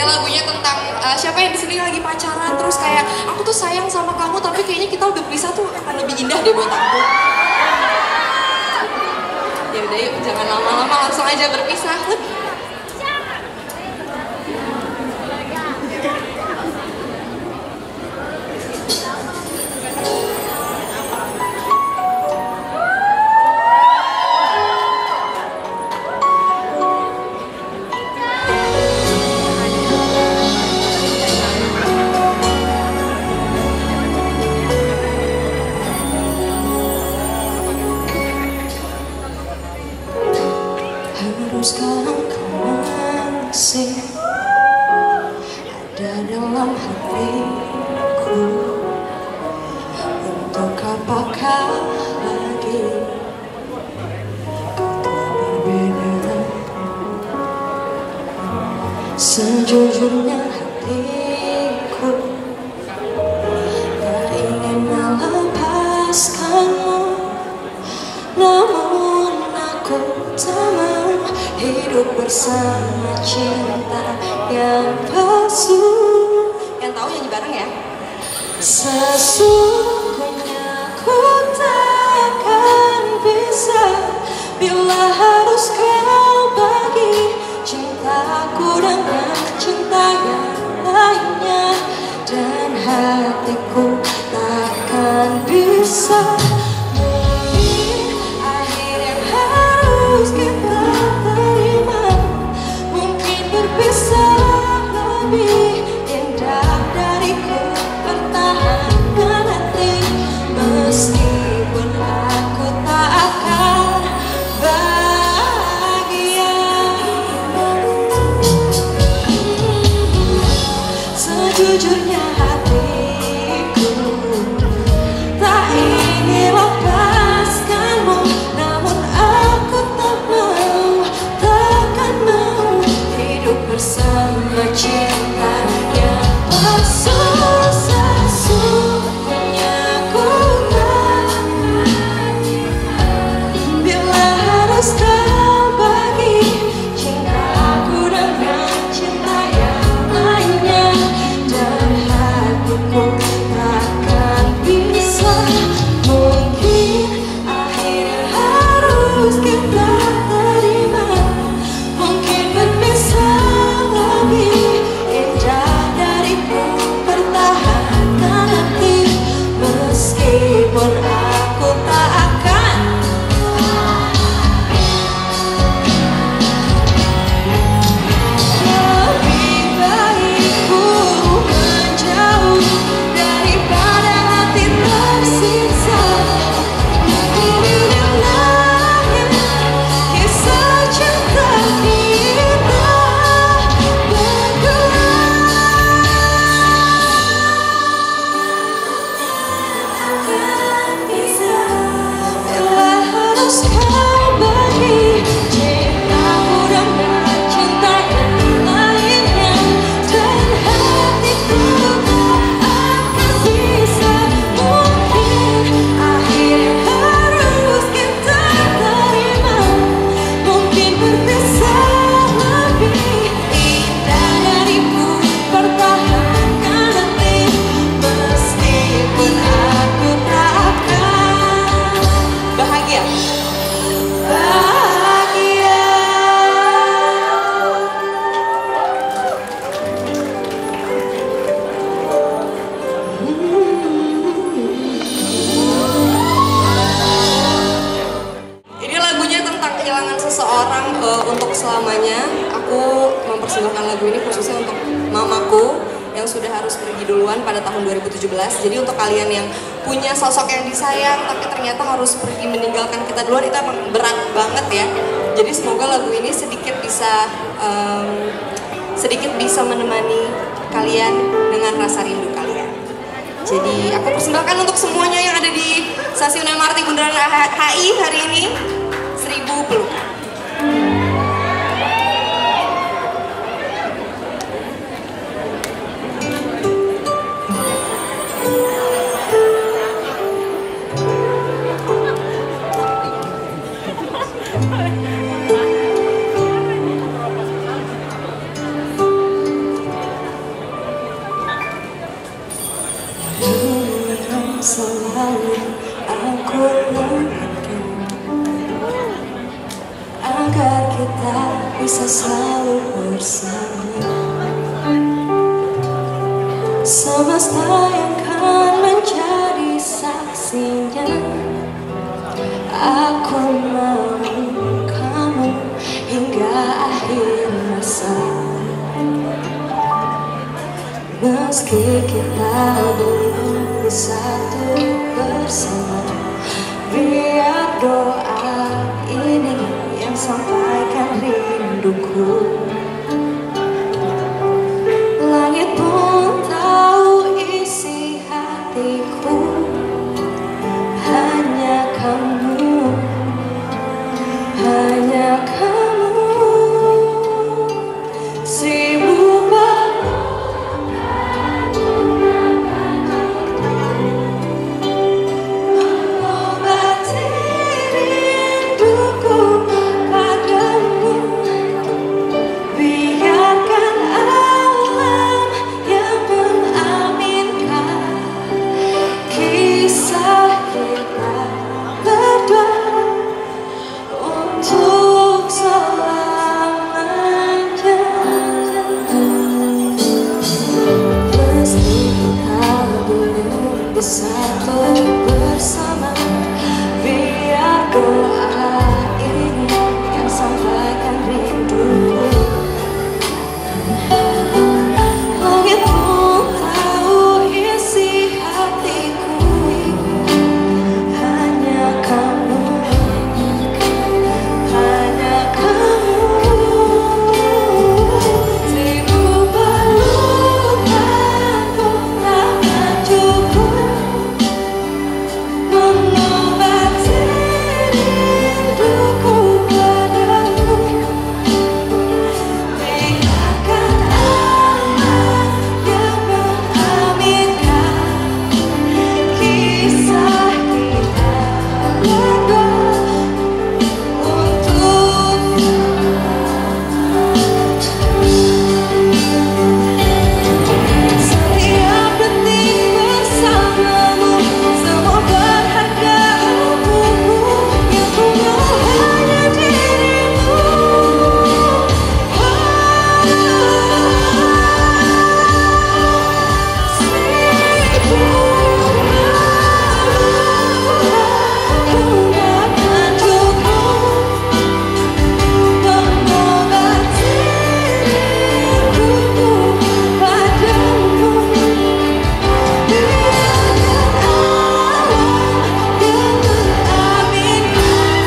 lagunya tentang siapa yang di sini lagi pacaran terus kayak aku tuh sayang sama kamu tapi kayaknya kita udah berpisah tuh akan lebih indah deh buat aku. Ya udah yuk, jangan lama-lama, langsung aja berpisah. Haruskah kau masih ada dalam hatiku? Untuk apakah lagi kau telah berbeda? Sejujurnya hatiku tak ingin melepaskanmu, namun aku tak mau hidup bersama cinta yang palsu. Yang tahu nyanyi bareng ya. Sesungguhnya ku takkan bisa bila harus kau bagi cintaku dengan cinta yang lainnya, dan hatiku takkan bisa. Sejujurnya hatiku tak ingin lepaskanmu, namun aku tak mau, takkan mau hidup bersama cinta yang palsu. Sesungguhnya ku tak bila harus kau bagi cintaku dengan cinta yang lainnya, dan hatiku takkan bisa. Mungkin akhirnya harus kita terima, mungkin berpisah lebih indah dari ku pertahankan hati, meskipun aku tak akan. Lebih baik ku menjauh daripada hati tersiksa. Inilah kisah cinta kita berdua. Takkan bisa bila harus kau bagi cintaku dengan cinta yang lainnya, dan hatiku tak akan bisa. Mungkin akhirnya harus kita terima, mungkin berpisah lebih indah dari ku pertahankan hati, meskipun aku tak akan Bahagia. bahagia. Ini lagunya tentang kehilangan seseorang untuk selamanya. Aku mempersembahkan lagu ini khususnya untuk mamaku yang sudah harus pergi duluan pada tahun 2017. Jadi untuk kalian yang punya sosok yang disayang tapi ternyata harus pergi meninggalkan kita duluan, itu emang berat banget ya. Jadi semoga lagu ini sedikit bisa menemani kalian dengan rasa rindu kalian. Jadi aku persembahkan untuk semuanya yang ada di stasiun MRT Bundaran HI hari ini. 1000 pelukan. selalu aku lakukan agar kita bisa selalu bersama. Semesta yang kan menjadi saksinya. Aku mau kamu hingga akhir masa. Meski kita belum bersatu bersama, biar doa ini yang sampaikan rinduku. Langit pun tahu isi hatiku, hanya kamu, hanya kamu. Sibuk mengobati rinduku padamu. Biarkan alam yang mengaminkan kisah kita berdua untuk selamanya. Meski kita belum bersatu bersama, biar doa ini yang sampaikan rinduku. Langit pun tahu isi hatiku, hanya kamu, hanya kamu. Sibuk berlupakan takkan cukup mengobati rinduku padamu. Biarkan alam yang mengaminkan kisah kita berdua untuk setiap detik bersamamu. Semua berharga untukku, yang ku mau hanya dirimu. Takkan cukup mengobati rinduku padamu. Biarkan alam yang mengaminkan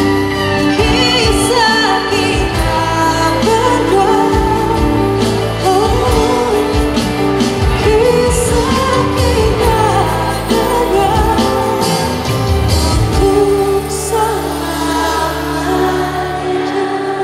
kisah kita berdua. Kisah kita berdua untuk selamanya.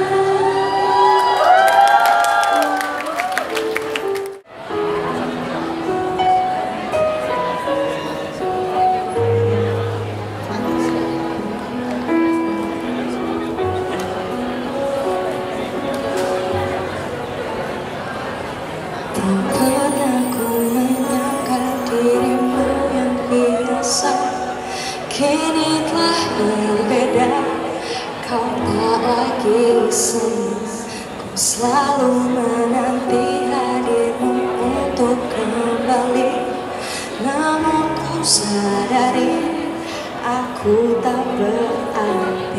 Tak pernah ku menyangka dirimu yang biasa kini telah berbeda. Kau tak lagi senang, ku selalu menanti hadirmu untuk kembali. Namun ku sadari aku tak berarti.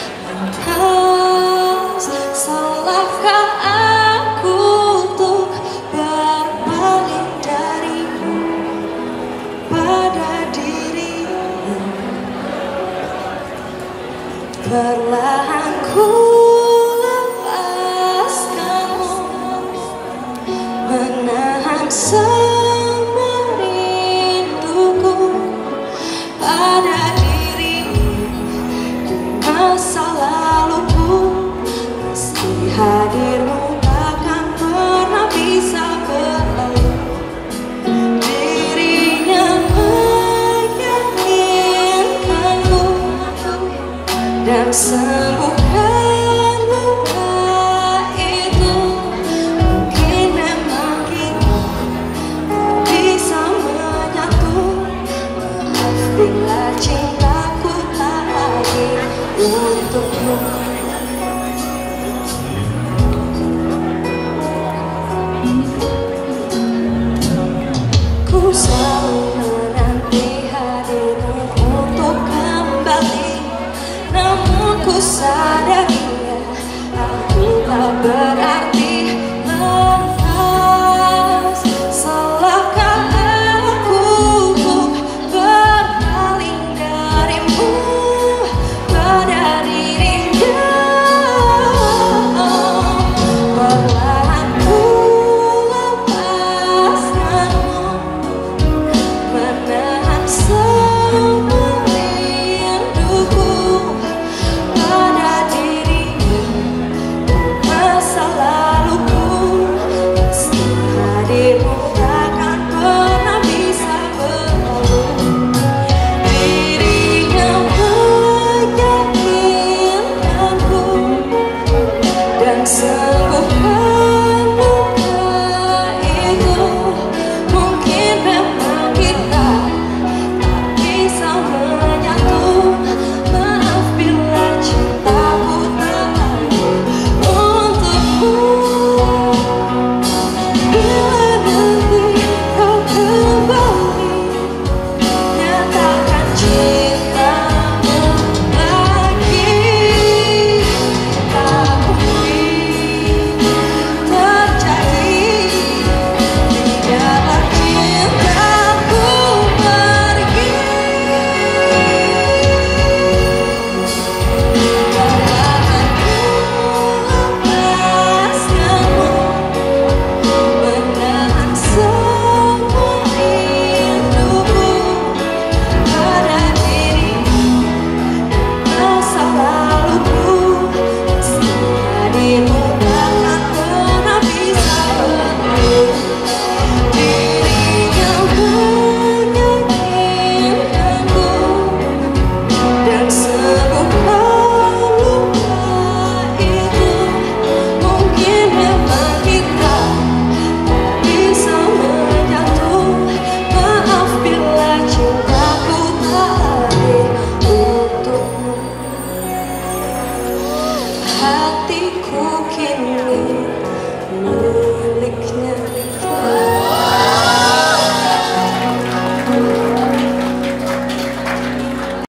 Lantas salahkah aku untuk berpaling darimu pada dirimu? Perlahan ku lepaskanmu, menahan